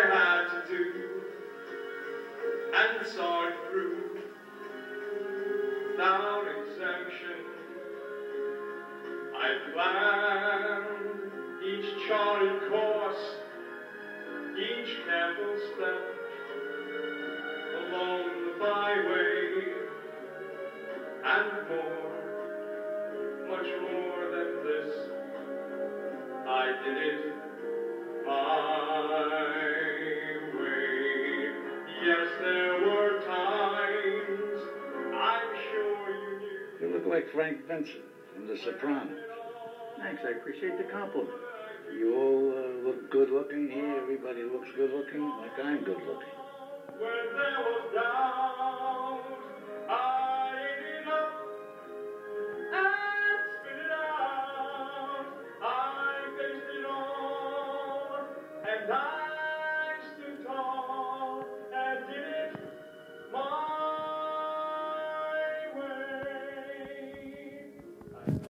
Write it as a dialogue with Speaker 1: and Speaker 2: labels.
Speaker 1: had to do and saw it through without exemption. I planned each charted course, each careful step along the byway, and more, much more than this, I did it my way. Yes, there were times I'm sure you knew.
Speaker 2: You look like Frank Vincent from The Sopranos.
Speaker 3: Thanks, I appreciate the compliment.
Speaker 2: You all look good looking here. Everybody looks good looking, like I'm good looking.
Speaker 1: When there was doubt, I ate it up and spit it out. I faced it all, and I stood tall and did it my